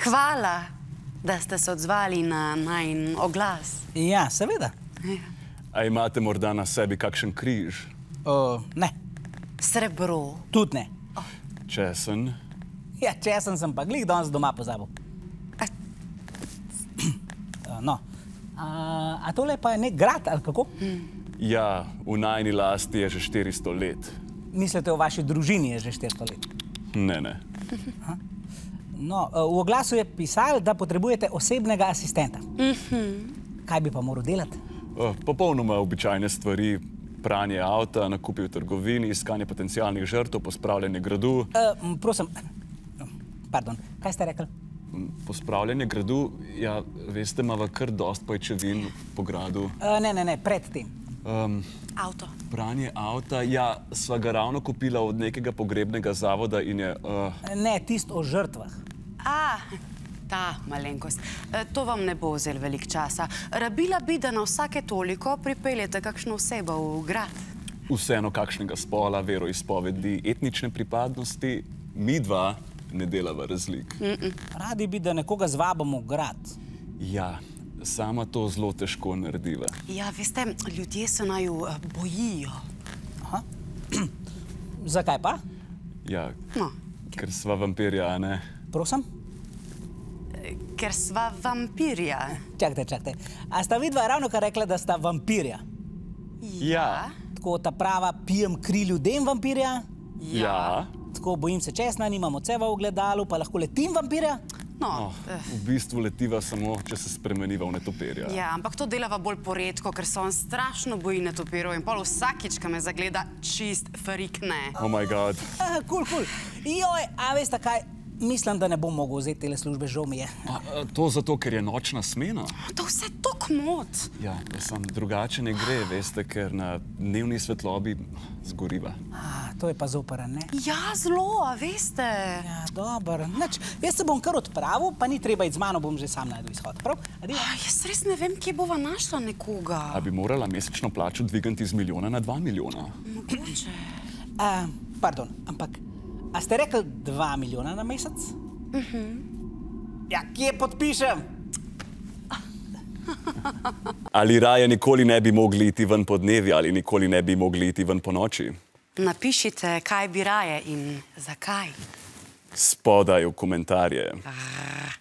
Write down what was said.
Hvala, da ste se odzvali na najin oglas. Ja, seveda. A imate morda na sebi kakšen križ? Ne, Srebro. tudi ne. Česen? Ja, česen sem pa glih danes doma pozabil. No, a tole pa je nek grad, ali kako? Ja, v najni lasti je že 400 let. Mislite, v vaši družini je že 400 let? Ne, ne. No, v oglasu je pisalo, da potrebujete osebnega asistenta. Kaj bi pa moral delati? Popolnoma običajne stvari. Pranje avta, nakupi v trgovini, iskanje potencialnih žrtev, pospravljanje gradu. Prosim, pardon, kaj ste rekli? Pospravljanje gradu, ja, veste, imava kar dost pajčevin po gradu. Ne, predtem. Avto. Pranje avta, ja, sva ga ravno kupila od nekega pogrebnega zavoda in je... Ne, tisto o žrtvah. Ta malenkost. To vam ne bo vzel veliko časa. Rabila bi, da na vsake toliko pripeljete kakšno osebo v grad. Vseeno kakšnega spola, veroizpovedi, etnične pripadnosti, mi dva ne delava razlik. Radi bi, da nekoga zvabamo v grad. Ja, sama to zelo težko narediva. Ja, veste, ljudje se naju bojijo. Zakaj pa? Ja, No, ker sva vampirja, a ne? Prosim? ker sva vampirja. Čakajte. A sta vidva ravnokar rekla, da sta vampirja? Ja. Tako ta prava pijem kri ljudem vampirja? Ja. Tako bojim se česna, nimam odseva v ogledalu, pa lahko letim vampirja? No, V bistvu letiva samo, če se spremeniva v netopirja. ja, ampak to delava bolj poredko, ker se on strašno boji netopirov in pol vsakič, ko me zagleda, čist frikne. Oh my god. Kul. Joj, a veste kaj? Mislim, da ne bom mogel vzeti tele službe, žal mi je. To zato, ker je nočna smena? To vse tok mot. Ja, sam drugače ne gre, veste, ker na dnevni svetlobi zgoriva. To je pa zoprn, ne? Ja, zelo, a veste. Ja, dobro. Nič, jaz se bom kar odpravil, pa ni treba iti z mano, bom že sam najdel izhod. Prav? Adijo. Jaz res ne vem, kje bova našla nekoga. A bi morala mesečno plačo dvigati iz 1 milijona na 2 milijona? Mogoče. Pardon, ampak a ste rekli 2 milijona na mesec? Ja, kje podpišem? Ali raje nikoli ne bi mogli iti ven po dnevi ali nikoli ne bi mogli iti ven po noči? Napišite, kaj bi raje in zakaj. Spodaj v komentarje.